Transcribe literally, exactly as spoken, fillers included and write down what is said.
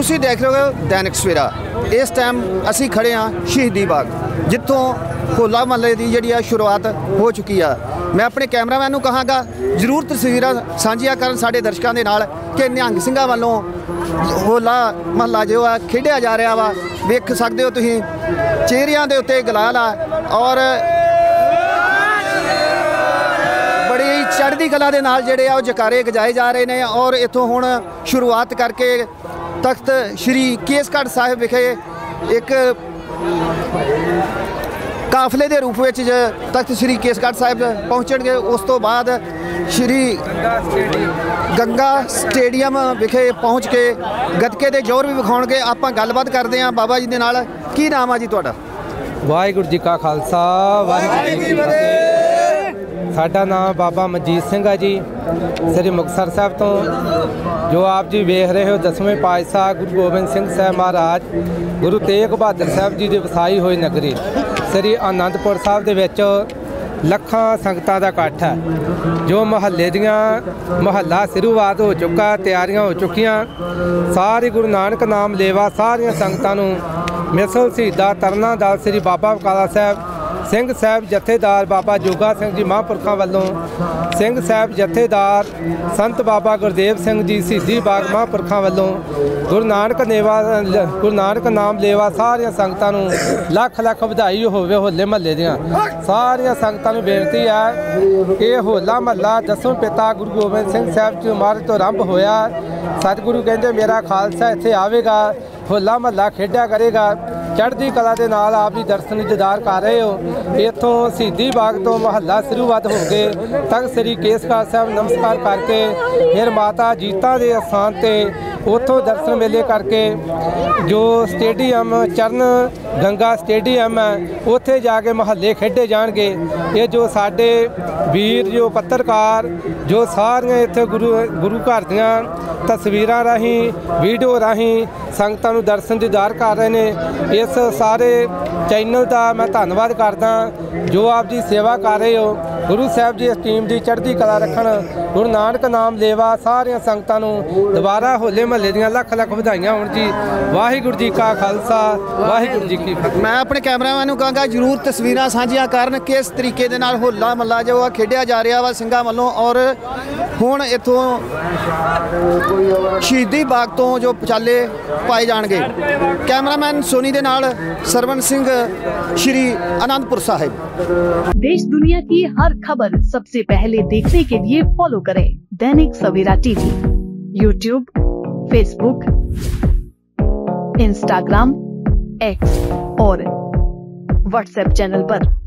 ਤੁਸੀਂ देख रहे हो दैनिक सवेरा। इस टाइम असी खड़े हाँ शहीदी बाग, जितों होला महल्ले की जी शुरुआत हो चुकी है। मैं अपने कैमरामैन को कहांगा जरूर तस्वीरां साझियां करन साडे दर्शकों के नाल कि निहंग सिंघां वालों होला महल्ला जो है खेडिया जा रहा वा। वेख सकते हो तुसीं चेहरिਆਂ ਦੇ ਉੱਤੇ गुलाल आ और बड़ी चढ़दी कला ਦੇ ਨਾਲ ਜਿਹੜੇ ਆ ਉਹ ਜਕਾਰੇ ਗਜਾਏ ਜਾ ਰਹੇ ਨੇ। और इत्थों हुण शुरुआत करके तख्त श्री केसगढ़ साहिब विखे एक काफले के रूप में तख्त श्री केसगढ़ साहिब पहुँचणगे। उस तो बाद श्री गंगा स्टेडियम विखे पहुँच के गतके के जोर भी विखाउणगे। आपां गलबात करते हैं बाबा जी के नाल। की नाम है जी तुहाडा? वाहिगुरू जी का खालसा वाहिगुरू जी की फतेह। साडा नाम बाबा मनजीत सिंह है जी, श्री मुक्तसर साहब तो। जो आप जी वेख रहे हो दसवें पातशाह गुरु गोबिंद सिंह साहब महाराज गुरु तेग बहादुर साहब जी की वसाई हुई नगरी श्री आनंदपुर साहब के ਲੱਖਾਂ ਸੰਗਤਾਂ ਦਾ ਇਕੱਠ ਹੈ। ਜੋ ਮੁਹੱਲੇ ਦੀਆਂ ਮੁਹੱਲਾ ਸ਼ੁਰੂਆਤ ਹੋ ਚੁੱਕਾ, ਤਿਆਰੀਆਂ ਹੋ ਚੁੱਕੀਆਂ। ਸਾਰੇ ਗੁਰੂ ਨਾਨਕ ਨਾਮ ਲੇਵਾ ਸਾਰੀਆਂ ਸੰਗਤਾਂ ਨੂੰ ਮਿਸਲ ਸ਼ਹੀਦਾ ਤਰਨਾ ਦਲ ਸ੍ਰੀ ਬਾਬਾ ਬਕਾਲਾ ਸਾਹਿਬ ਸਿੰਘ ਸਾਹਿਬ ਜਥੇਦਾਰ ਬਾਬਾ ਜੋਗਾ ਸਿੰਘ ਜੀ ਮਹਾਂਪੁਰਖਾਂ ਵੱਲੋਂ, ਸਿੰਘ ਸਾਹਿਬ ਜਥੇਦਾਰ ਸੰਤ ਬਾਬਾ ਗੁਰਦੇਵ ਸਿੰਘ ਜੀ ਸ਼ਹੀਦੀ ਬਾਗ ਮਹਾਂਪੁਰਖਾਂ ਵੱਲੋਂ ਗੁਰੂ ਨਾਨਕ ਨੇਵਾ ਗੁਰੂ ਨਾਨਕ ਨਾਮ ਲੇਵਾ ਸਾਰੀਆਂ ਸੰਗਤਾਂ ਨੂੰ ਲੱਖ ਲੱਖ ਵਧਾਈ ਹੋਵੇ। ਹੋਲੇ ਮਹੱਲੇ ਦੀਆਂ ਸਾਰੀਆਂ ਸੰਗਤਾਂ ਨੂੰ ਬੇਨਤੀ ਹੈ ਕਿ ਹੋਲਾ ਮਹੱਲਾ ਦਸਵੇਂ ਪਿਤਾ ਗੁਰੂ ਗੋਬਿੰਦ ਸਿੰਘ ਸਾਹਿਬ ਜੀ ਮਹਾਰਾਜ ਤੋਂ ਆਰੰਭ ਹੋਇਆ। ਸਤਿਗੁਰੂ ਕਹਿੰਦੇ ਮੇਰਾ ਖਾਲਸਾ ਇੱਥੇ ਆਵੇਗਾ, ਹੋਲਾ ਮਹੱਲਾ ਖੇਡਿਆ ਕਰੇਗਾ। ਚੜ੍ਹਦੀ ਕਲਾ ਦੇ ਨਾਲ ਆਪ ਜੀ ਦਰਸ਼ਨ ਦੀਦਾਰ ਕਰ ਰਹੇ ਹੋ। ਇੱਥੋਂ ਸ਼ਹੀਦੀ ਬਾਗ ਤੋਂ ਮੁਹੱਲਾ ਸ਼ੁਰੂਆਤ ਹੋ ਗਏ ਤਖਤ ਸ੍ਰੀ ਕੇਸਗੜ੍ਹ ਸਾਹਿਬ ਨਮਸਕਾਰ ਕਰਕੇ ਫਿਰ ਮਾਤਾ ਜੀਤਾ ਦੇ ਅਸਥਾਨ 'ਤੇ ਉੱਥੋਂ ਦਰਸ਼ਨ ਮੇਲੇ ਕਰਕੇ ਜੋ ਸਟੇਡੀਅਮ ਚਰਨ ਗੰਗਾ ਸਟੇਡੀਅਮ ਹੈ ਉੱਥੇ ਜਾ ਕੇ ਮੁਹੱਲੇ ਖੇਡੇ ਜਾਣਗੇ। ਇਹ ਜੋ ਸਾਡੇ ਵੀਰ ਜੋ ਪੱਤਰਕਾਰ ਜੋ ਸਾਰੀਆਂ ਇੱਥੇ ਗੁਰੂ ਗੁਰੂ ਘਰ ਦੀਆਂ ਤਸਵੀਰਾਂ ਰਾਹੀਂ ਵੀਡੀਓ ਰਾਹੀਂ ਸੰਗਤਾਂ ਨੂੰ ਦਰਸ਼ਨ ਦੀਦਾਰ ਕਰ ਰਹੇ ਨੇ। ਇਸ ਸਾਰੇ ਚੈਨਲ ਦਾ ਮੈਂ ਧੰਨਵਾਦ ਕਰਦਾ ਜੋ ਆਪ ਜੀ ਸੇਵਾ ਕਰ ਰਹੇ ਹੋ। ਗੁਰੂ ਸਾਹਿਬ ਜੀ ਇਸ ਟੀਮ ਦੀ ਚੜ੍ਹਦੀ ਕਲਾ ਰੱਖਣ। ਗੁਰੂ ਨਾਨਕ ਨਾਮ ਲੇਵਾ ਸਾਰੀਆਂ ਸੰਗਤਾਂ ਨੂੰ ਦੁਬਾਰਾ ਹੋਲੇ ਮਹੱਲੇ ਦੀਆਂ ਲੱਖ ਲੱਖ ਵਧਾਈਆਂ ਹੋਣ ਜੀ। ਵਾਹਿਗੁਰੂ ਜੀ ਕਾ ਖਾਲਸਾ ਵਾਹਿਗੁਰੂ ਜੀ ਕੀ ਫਤਿਹ। मैं अपने कैमरामैन को कहांगा जरूर तस्वीरां साझियां करन किस तरीके दे नाल होला महल्ला जो आ खेडिया जा रहा वा ਸਿੰਘਾਂ ਵੱਲੋਂ। और हुण इत्थों शहीदी बाग तो जो पचाले पाए जाणगे। कैमरामैन सोनी दे नाल सरवण सिंह श्री आनंदपुर साहिब। देश दुनिया की हर खबर सबसे पहले देखने के लिए फॉलो करें Dainik Savera TV, YouTube, Facebook, Instagram, X और व्हाट्सएप चैनल पर।